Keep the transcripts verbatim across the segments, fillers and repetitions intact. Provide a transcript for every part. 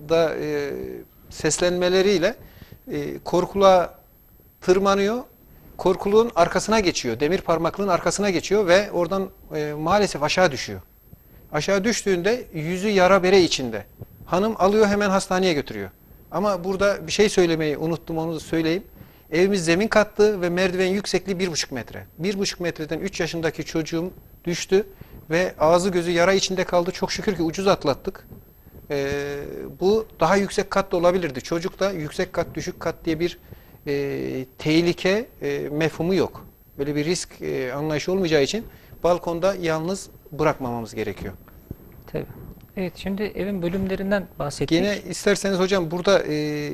da e, seslenmeleriyle e, korkuluğa tırmanıyor. Korkuluğun arkasına geçiyor. Demir parmaklığın arkasına geçiyor ve oradan e, maalesef aşağı düşüyor. Aşağı düştüğünde yüzü yara bere içinde. Hanım alıyor, hemen hastaneye götürüyor. Ama burada bir şey söylemeyi unuttum, onu da söyleyeyim. Evimiz zemin kattı ve merdiven yüksekliği bir buçuk metre. Bir buçuk metreden üç yaşındaki çocuğum düştü ve ağzı gözü yara içinde kaldı. Çok şükür ki ucuz atlattık. Ee, bu daha yüksek kat da olabilirdi. Çocukta yüksek kat, düşük kat diye bir e, tehlike e, mefhumu yok. Böyle bir risk e, anlayışı olmayacağı için balkonda yalnız bırakmamamız gerekiyor. Tabii. Evet, şimdi evin bölümlerinden bahsettik. Yine isterseniz hocam burada e,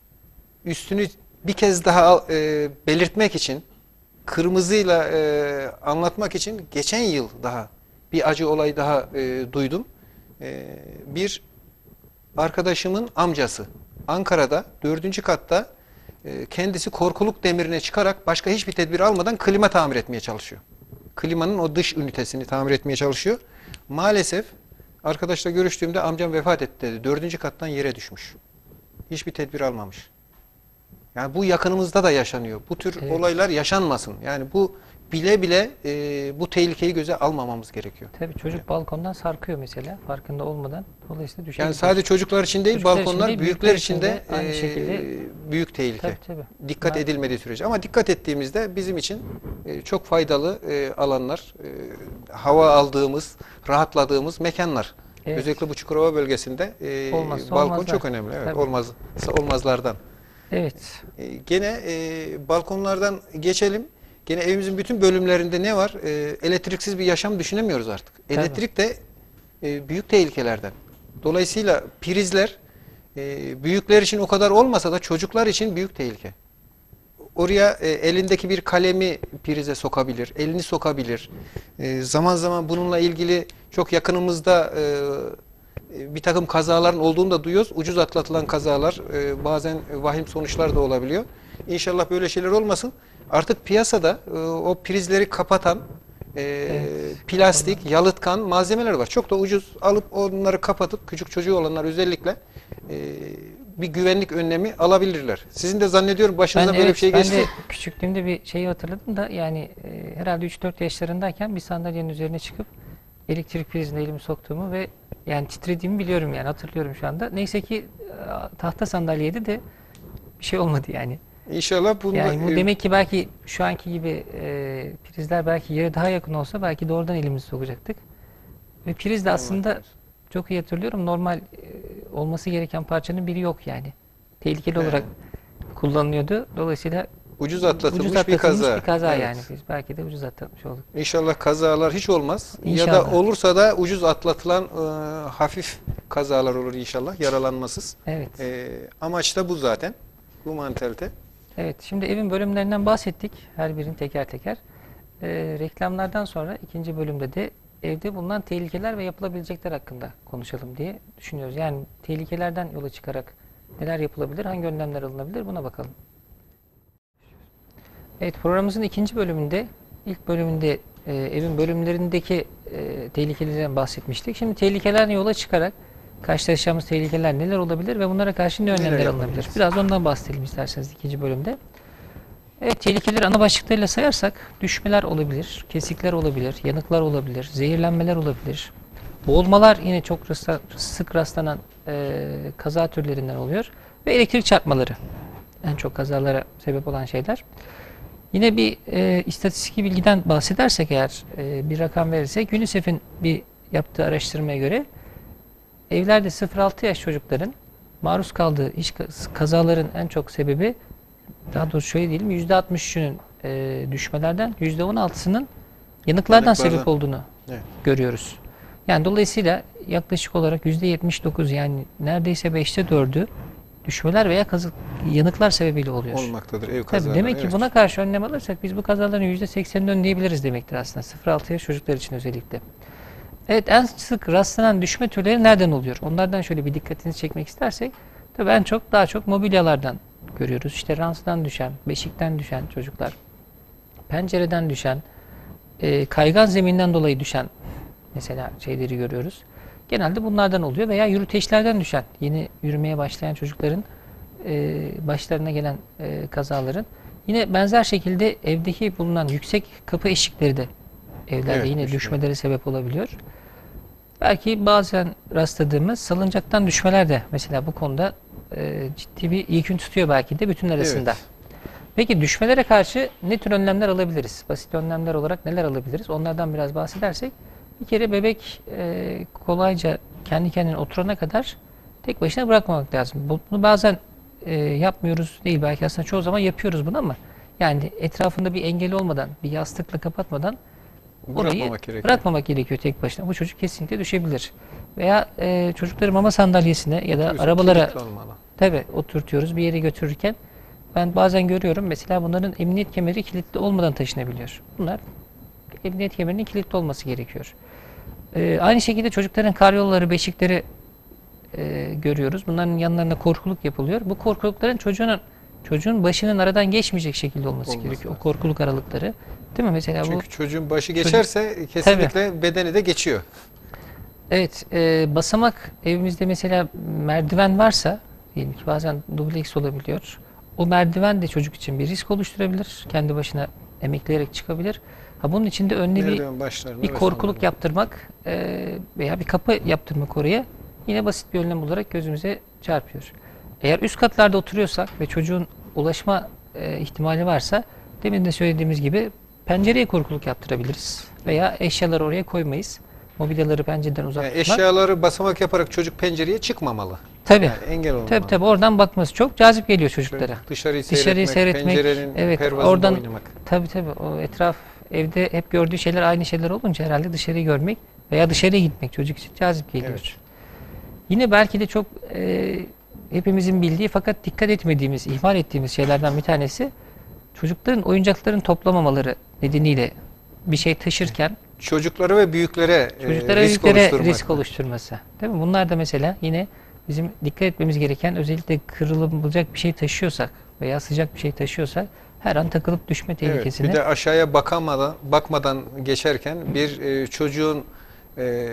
üstünü bir kez daha e, belirtmek için, kırmızıyla e, anlatmak için geçen yıl daha bir acı olay daha e, duydum. E, bir arkadaşımın amcası Ankara'da dördüncü katta e, kendisi korkuluk demirine çıkarak başka hiçbir tedbir almadan klima tamir etmeye çalışıyor. Klimanın o dış ünitesini tamir etmeye çalışıyor. Maalesef arkadaşla görüştüğümde amcam vefat etti dedi. Dördüncü kattan yere düşmüş. Hiçbir tedbir almamış. Yani bu yakınımızda da yaşanıyor. Bu tür evet. olaylar yaşanmasın. Yani bu bile bile e, bu tehlikeyi göze almamamız gerekiyor. Tabii çocuk yani. balkondan sarkıyor mesela farkında olmadan. Dolayısıyla düşebilir. Yani sadece çocuklar için değil, çocuklar balkonlar için değil, büyükler için de aynı e, şekilde büyük tehlike. Tabii, tabii. Dikkat ben... edilmediği sürece. Ama dikkat ettiğimizde bizim için e, çok faydalı e, alanlar, e, hava aldığımız, rahatladığımız mekanlar. Evet. Özellikle bu Çukurova bölgesinde e, balkon olmazlar. Çok önemli. Evet, olmaz, olmazlardan. Evet. E, gene e, balkonlardan geçelim. Gene evimizin bütün bölümlerinde ne var? E, elektriksiz bir yaşam düşünemiyoruz artık. Tabii. Elektrik de e, büyük tehlikelerden. Dolayısıyla prizler e, büyükler için o kadar olmasa da çocuklar için büyük tehlike. Oraya e, elindeki bir kalemi prize sokabilir, elini sokabilir. E, zaman zaman bununla ilgili çok yakınımızda e, bir takım kazaların olduğunu da duyuyoruz. Ucuz atlatılan kazalar, e, bazen vahim sonuçlar da olabiliyor. İnşallah böyle şeyler olmasın. Artık piyasada e, o prizleri kapatan e, evet. plastik, tamam. yalıtkan malzemeler var. Çok da ucuz, alıp onları kapatıp küçük çocuğu olanlar özellikle e, bir güvenlik önlemi alabilirler. Sizin de zannediyorum başınıza ben, böyle evet, bir şey geçti. Ben de küçüklüğümde bir şeyi hatırladım da yani e, herhalde üç dört yaşlarındayken bir sandalyenin üzerine çıkıp elektrik prizine elimi soktuğumu ve yani titrediğimi biliyorum, yani hatırlıyorum şu anda. Neyse ki tahta sandalyeydi de bir şey olmadı yani. İnşallah bunda, yani bu demek ki belki şu anki gibi e, prizler belki yere daha yakın olsa belki doğrudan elimizi sokacaktık. Ve priz de aslında Allah çok iyi hatırlıyorum, normal e, olması gereken parçanın biri yok yani. Tehlikeli evet. olarak kullanılıyordu. Dolayısıyla ucuz atlatılmış, ucuz atlatılmış bir kaza. bir kaza evet. yani. Biz belki de ucuz atlatmış olduk. İnşallah kazalar hiç olmaz. İnşallah. Ya da olursa da ucuz atlatılan e, hafif kazalar olur inşallah, yaralanmasız. Evet. E, amaç da bu zaten. Bu mantalite. Evet, şimdi evin bölümlerinden bahsettik. Her birini teker teker. E, reklamlardan sonra ikinci bölümde de evde bulunan tehlikeler ve yapılabilecekler hakkında konuşalım diye düşünüyoruz. Yani tehlikelerden yola çıkarak neler yapılabilir, hangi önlemler alınabilir, buna bakalım. Evet, programımızın ikinci bölümünde, ilk bölümünde e, evin bölümlerindeki e, tehlikelerden bahsetmiştik. Şimdi tehlikelerden yola çıkarak karşılaşacağımız tehlikeler neler olabilir ve bunlara karşı ne önlemler alınabilir? Biraz ondan bahsedelim isterseniz ikinci bölümde. Evet, tehlikeleri ana başlıklarıyla sayarsak düşmeler olabilir, kesikler olabilir, yanıklar olabilir, zehirlenmeler olabilir. Boğulmalar yine çok rastla, sık rastlanan e, kaza türlerinden oluyor ve elektrik çarpmaları en çok kazalara sebep olan şeyler. Yine bir e, istatistik bilgiden bahsedersek eğer e, bir rakam verirsek UNICEF'in bir yaptığı araştırmaya göre evlerde sıfır altı yaş çocukların maruz kaldığı iş kazaların en çok sebebi, daha doğrusu şöyle diyelim, yüzde altmış üçünün e, düşmelerden, yüzde on altısının yanıklardan, yanıklardan sebep olduğunu evet. görüyoruz. Yani dolayısıyla yaklaşık olarak yüzde yetmiş dokuz, yani neredeyse beşte dördü düşmeler veya kazı, yanıklar sebebiyle oluyor. Olmaktadır ev kazaları. Tabii, demek ki evet. buna karşı önlem alırsak biz bu kazaların yüzde seksenini önleyebiliriz demektir aslında. sıfır altı yaş çocuklar için özellikle. Evet, en sık rastlanan düşme türleri nereden oluyor? Onlardan şöyle bir dikkatinizi çekmek istersek, tabii en çok daha çok mobilyalardan görüyoruz. İşte ransdan düşen, beşikten düşen çocuklar, pencereden düşen, e, kaygan zeminden dolayı düşen mesela şeyleri görüyoruz. genelde bunlardan oluyor veya yürüteçlerden düşen, yeni yürümeye başlayan çocukların e, başlarına gelen e, kazaların. Yine benzer şekilde evdeki bulunan yüksek kapı eşikleri de evlerde Evet, yine düşme. düşmelere sebep olabiliyor. Belki bazen rastladığımız salıncaktan düşmeler de mesela bu konuda e, ciddi bir yükün tutuyor belki de bütün arasında. Evet. Peki düşmelere karşı ne tür önlemler alabiliriz? Basit önlemler olarak neler alabiliriz? Onlardan biraz bahsedersek, bir kere bebek e, kolayca kendi kendine oturana kadar tek başına bırakmamak lazım. Bunu bazen e, yapmıyoruz değil, belki aslında çoğu zaman yapıyoruz bunu, ama yani etrafında bir engel olmadan, bir yastıkla kapatmadan orayı Bırakmamak gerekiyor. bırakmamak gerekiyor tek başına. Bu çocuk kesinlikle düşebilir. Veya e, çocukları mama sandalyesine ya da Otobüsün arabalara kilitli olmalı. tabii oturtuyoruz bir yere götürürken. Ben bazen görüyorum mesela bunların emniyet kemeri kilitli olmadan taşınabiliyor. Bunlar emniyet kemerinin kilitli olması gerekiyor. Ee, aynı şekilde çocukların karyolaları, beşikleri e, görüyoruz. Bunların yanlarına korkuluk yapılıyor. Bu korkulukların çocuğun çocuğun başının aradan geçmeyecek şekilde olması, Olması gerekiyor. lazım. O korkuluk aralıkları. Değil mi? Mesela Çünkü bu çocuğun başı geçerse kesinlikle bedeni de geçiyor. evet, e, basamak evimizde mesela merdiven varsa, diyelim ki bazen dubleks olabiliyor. O merdiven de çocuk için bir risk oluşturabilir. Kendi başına emekleyerek çıkabilir. Ha, bunun için de önüne bir, Merdiven başlarında bir ve korkuluk sonlarında. yaptırmak e, veya bir kapı yaptırmak oraya yine basit bir önlem olarak gözümüze çarpıyor. Eğer üst katlarda oturuyorsak ve çocuğun ulaşma e, ihtimali varsa, demin de söylediğimiz gibi pencereye korkuluk yaptırabiliriz. Veya eşyaları oraya koymayız. Mobilyaları pencereden uzak Yani tutmak. eşyaları basamak yaparak çocuk pencereye çıkmamalı. Tabii. Yani engel olmamalı. Tabii tabii, oradan bakması çok cazip geliyor çocuklara. Dışarıyı, Dışarıyı seyretmek, seyretmek, pencerenin evet, pervazında oradan oynamak. tabii tabii, o etraf evde hep gördüğü şeyler aynı şeyler olunca herhalde dışarıyı görmek veya dışarıya gitmek çocuk için cazip geliyor. Evet. Yine belki de çok e, hepimizin bildiği fakat dikkat etmediğimiz, ihmal ettiğimiz şeylerden bir tanesi, çocukların oyuncakların toplamamaları nedeniyle bir şey taşırken Çocuklara ve büyüklere, e, çocuklara risk büyüklere oluşturmak. risk oluşturması. Değil mi? Bunlar da mesela yine bizim dikkat etmemiz gereken, özellikle kırılabilecek bir şey taşıyorsak veya sıcak bir şey taşıyorsak her an takılıp düşme Evet, tehlikesine. bir de aşağıya bakamadan, bakmadan geçerken bir e, çocuğun e,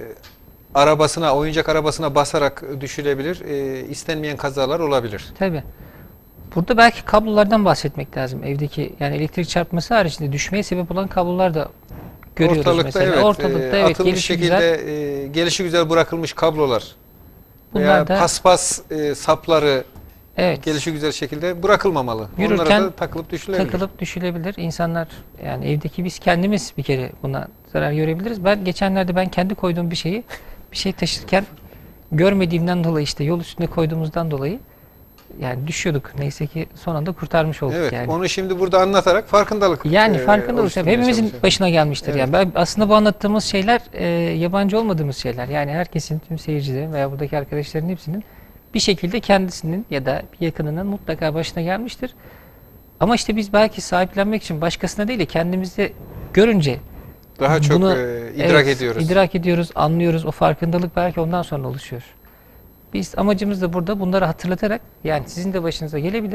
arabasına, oyuncak arabasına basarak düşülebilir. E, istenmeyen kazalar olabilir. Tabii. Burada belki kablolardan bahsetmek lazım. Evdeki, yani elektrik çarpması haricinde düşmeye sebep olan kablolar da görüyoruz Ortalıkta mesela. evet, Ortalıkta e, evet, atılmış gelişi şekilde güzel. e, gelişi güzel bırakılmış kablolar Bunlar veya da paspas e, sapları evet, gelişi güzel şekilde bırakılmamalı. Yürürken Onlara da takılıp düşülebilir. takılıp düşülebilir. İnsanlar, yani evdeki biz kendimiz bir kere buna zarar görebiliriz. Ben geçenlerde ben kendi koyduğum bir şeyi bir şey taşırken görmediğimden dolayı, işte yol üstünde koyduğumuzdan dolayı yani düşüyorduk. Neyse ki son anda kurtarmış olduk Evet, yani. onu şimdi burada anlatarak farkındalık Yani e, farkında olursak oluşturmaya hepimizin çalışıyoruz. başına gelmiştir. Evet. Yani ben, aslında bu anlattığımız şeyler e, yabancı olmadığımız şeyler. Yani herkesin, tüm seyircilerin veya buradaki arkadaşların hepsinin bir şekilde kendisinin ya da bir yakınının mutlaka başına gelmiştir. Ama işte biz belki sahiplenmek için başkasına değil de kendimizde görünce Daha çok bunu, e, idrak evet, ediyoruz. idrak ediyoruz, anlıyoruz. O farkındalık belki ondan sonra oluşuyor. Biz amacımız da burada bunları hatırlatarak, yani sizin de başınıza gelebilir.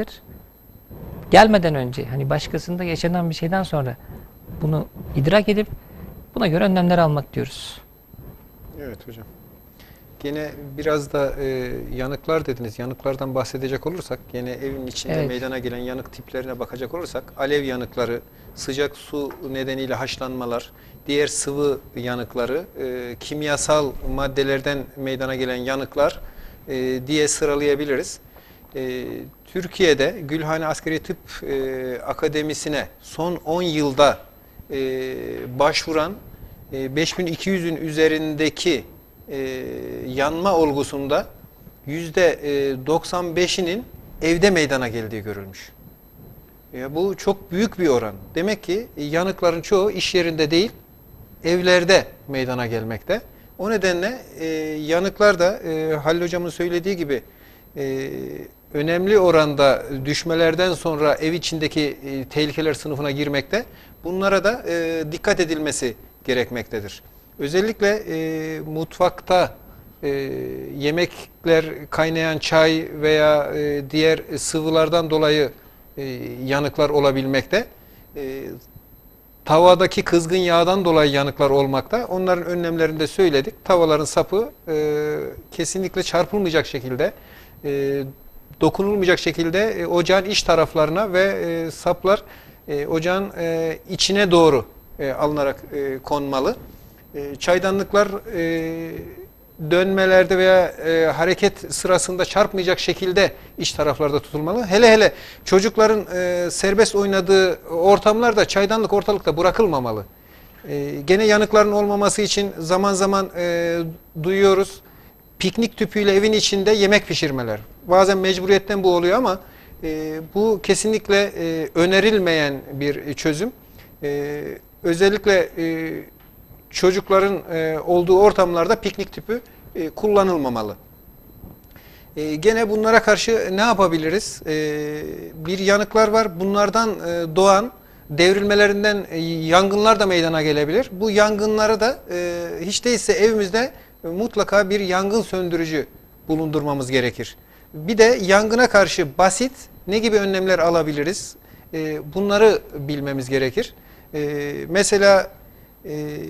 Gelmeden önce, hani başkasında yaşanan bir şeyden sonra bunu idrak edip buna göre önlemler almak diyoruz. Evet hocam. Gene biraz da e, yanıklar dediniz. Yanıklardan bahsedecek olursak, gene evin içinde Evet. meydana gelen yanık tiplerine bakacak olursak, alev yanıkları, sıcak su nedeniyle haşlanmalar, diğer sıvı yanıkları, e, kimyasal maddelerden meydana gelen yanıklar e, diye sıralayabiliriz. E, Türkiye'de Gülhane Askeri Tıp e, Akademisi'ne son on yılda e, başvuran e, beş bin iki yüzün üzerindeki e, yanma olgusunda yüzde doksan beşinin evde meydana geldiği görülmüş. Ya bu çok büyük bir oran. Demek ki yanıkların çoğu iş yerinde değil, evlerde meydana gelmekte. O nedenle e, yanıklar da e, Halil Hocam'ın söylediği gibi e, önemli oranda düşmelerden sonra ev içindeki e, tehlikeler sınıfına girmekte. Bunlara da e, dikkat edilmesi gerekmektedir. Özellikle e, mutfakta e, yemekler, kaynayan çay veya e, diğer sıvılardan dolayı e, yanıklar olabilmekte. E, tavadaki kızgın yağdan dolayı yanıklar olmakta. Onların önlemlerini de söyledik. Tavaların sapı e, kesinlikle çarpılmayacak şekilde, e, dokunulmayacak şekilde e, ocağın iç taraflarına ve e, saplar e, ocağın e, içine doğru e, alınarak e, konmalı. E, çaydanlıklar e, dönmelerde veya e, hareket sırasında çarpmayacak şekilde iç taraflarda tutulmalı. Hele hele çocukların e, serbest oynadığı ortamlarda çaydanlık ortalıkta bırakılmamalı. E, gene yanıkların olmaması için zaman zaman e, duyuyoruz. Piknik tüpüyle evin içinde yemek pişirmeler. Bazen mecburiyetten bu oluyor ama e, bu kesinlikle e, önerilmeyen bir çözüm. E, özellikle e, çocukların e, olduğu ortamlarda piknik tüpü e, kullanılmamalı. E, gene bunlara karşı ne yapabiliriz? E, bir yanıklar var. Bunlardan e, doğan devrilmelerinden e, yangınlar da meydana gelebilir. Bu yangınları da e, hiç değilse evimizde e, mutlaka bir yangın söndürücü bulundurmamız gerekir. Bir de yangına karşı basit ne gibi önlemler alabiliriz? E, bunları bilmemiz gerekir. E, mesela e,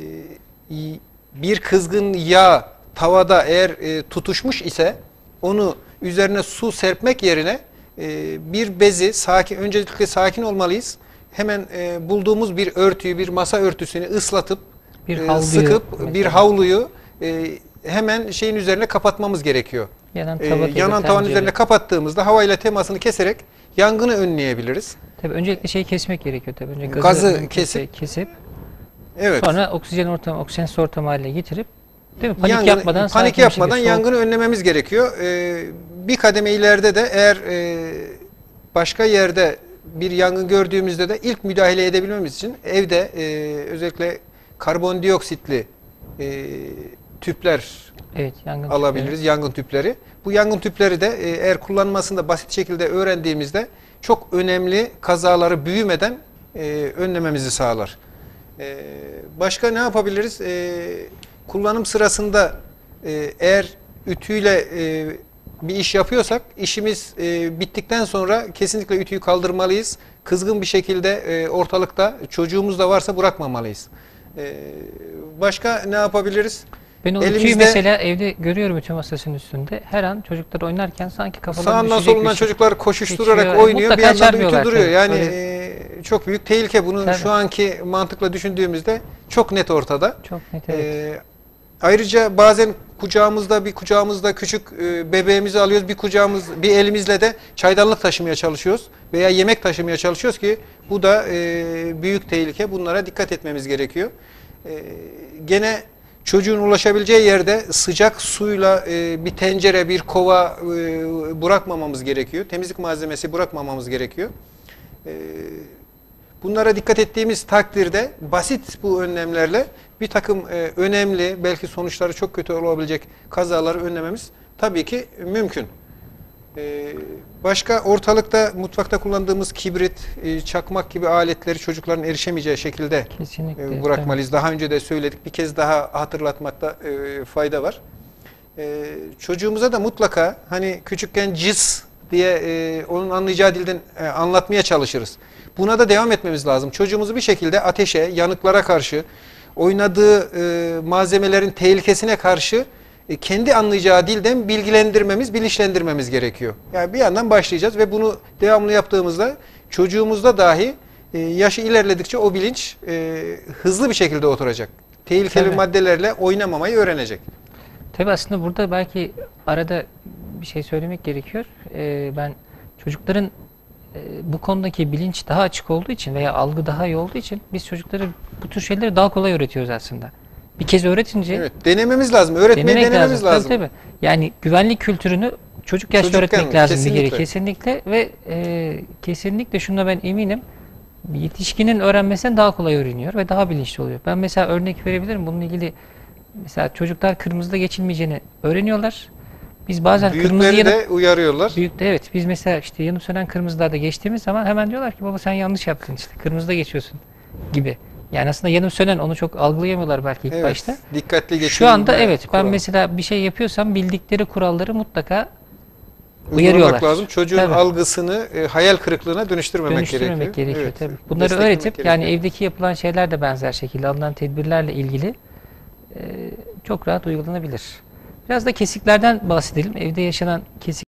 bir kızgın yağ tavada eğer e, tutuşmuş ise onu üzerine su serpmek yerine e, bir bezi sakin, öncelikle sakin olmalıyız. Hemen e, bulduğumuz bir örtüyü, bir masa örtüsünü ıslatıp Bir e, havluyu sıkıp mesela. bir havluyu e, hemen şeyin üzerine kapatmamız gerekiyor. Yanan, E, tabaka, yanan tavanın tencere. üzerine kapattığımızda havayla temasını keserek yangını önleyebiliriz. Tabii öncelikle şeyi kesmek gerekiyor tabii. Önce gazı, Gazı mümkünse kesip- kesip Evet. sonra oksijen ortamı, oksijensiz ortam haline getirip değil mi? Panik Yangını- yapmadan, panik sakin bir yapmadan şekilde, soğuk- yangını önlememiz gerekiyor. Ee, bir kademe ileride de eğer e, başka yerde bir yangın gördüğümüzde de ilk müdahale edebilmemiz için evde e, özellikle karbondioksitli e, tüpler evet, yangın alabiliriz, tüpleri. yangın tüpleri. Bu yangın tüpleri de e, eğer kullanmasını da basit şekilde öğrendiğimizde çok önemli kazaları büyümeden e, önlememizi sağlar. E, başka ne yapabiliriz? E, kullanım sırasında e, eğer ütüyle e, bir iş yapıyorsak işimiz e, bittikten sonra kesinlikle ütüyü kaldırmalıyız. Kızgın bir şekilde e, ortalıkta çocuğumuz da varsa bırakmamalıyız. E, başka ne yapabiliriz? Ben o ütüyü Elimizde- mesela evde görüyorum ütü masasının üstünde. Her an çocuklar oynarken sanki kafalarını Sağından düşecek solundan bir şey. çocuklar koşuşturarak geçiyor. oynuyor. Mutlaka Bir yandan da ütü çarpıyorlar duruyor. tabii. Yani Böyle- e, çok büyük tehlike. Bunu Tabii. şu anki mantıkla düşündüğümüzde çok net ortada. Çok net, evet. E, ayrıca bazen kucağımızda bir kucağımızda küçük e, bebeğimizi alıyoruz. Bir kucağımız bir elimizle de çaydanlık taşımaya çalışıyoruz veya yemek taşımaya çalışıyoruz ki bu da e, büyük tehlike. Bunlara dikkat etmemiz gerekiyor. E, gene çocuğun ulaşabileceği yerde sıcak suyla e, bir tencere, bir kova e, bırakmamamız gerekiyor. Temizlik malzemesi bırakmamamız gerekiyor. E, bunlara dikkat ettiğimiz takdirde basit bu önlemlerle bir takım e, önemli, belki sonuçları çok kötü olabilecek kazaları önlememiz tabii ki mümkün. E, başka ortalıkta mutfakta kullandığımız kibrit, e, çakmak gibi aletleri çocukların erişemeyeceği şekilde Kesinlikle. e, bırakmalıyız. Daha önce de söyledik. Bir kez daha hatırlatmakta e, fayda var. E, çocuğumuza da mutlaka hani küçükken cis diye e, onun anlayacağı dilden e, anlatmaya çalışırız. Buna da devam etmemiz lazım. Çocuğumuzu bir şekilde ateşe, yanıklara karşı, oynadığı e, malzemelerin tehlikesine karşı e, kendi anlayacağı dilden bilgilendirmemiz, bilinçlendirmemiz gerekiyor. Yani bir yandan başlayacağız ve bunu devamlı yaptığımızda çocuğumuzda dahi e, yaşı ilerledikçe o bilinç e, hızlı bir şekilde oturacak. Tehlikeli Tabii. maddelerle oynamamayı öğrenecek. Tabii aslında burada belki arada bir şey söylemek gerekiyor. Ee, ben çocukların e, bu konudaki bilinç daha açık olduğu için veya algı daha iyi olduğu için biz çocuklara bu tür şeyleri daha kolay öğretiyoruz aslında. Bir kez öğretince Evet, denememiz lazım. Öğretmeyi denemek denememiz lazım. Tabii, tabii. Yani güvenlik kültürünü çocuk yaşta Çocukken öğretmek lazım bir kesinlikle. kere kesinlikle ve e, kesinlikle şuna ben eminim. Yetişkinin öğrenmesinden daha kolay öğreniyor ve daha bilinçli oluyor. Ben mesela örnek verebilirim. Bununla ilgili mesela çocuklar kırmızıda geçilmeyeceğini öğreniyorlar. Biz bazen kırmızı Büyükleri yanıp de uyarıyorlar. büyük de evet biz mesela işte yanıp sönen kırmızılarda geçtiğimiz zaman hemen diyorlar ki baba sen yanlış yaptın işte kırmızıda geçiyorsun gibi. Yani aslında yanıp sönen onu çok algılayamıyorlar belki ilk Evet, başta. dikkatli geçirilme Şu anda evet ben kuralı. mesela bir şey yapıyorsam bildikleri kuralları mutlaka uygulamak uyarıyorlar. lazım. Çocuğun Tabii. algısını e, hayal kırıklığına dönüştürmemek, Dönüştürmemek gerekiyor. gerekiyor. Evet, Tabii. Bunları desteklemek öğretip yani gerekiyor. evdeki yapılan şeyler de benzer şekilde alınan tedbirlerle ilgili e, çok rahat uygulanabilir. Biraz da kesiklerden bahsedelim. Evde yaşanan kesik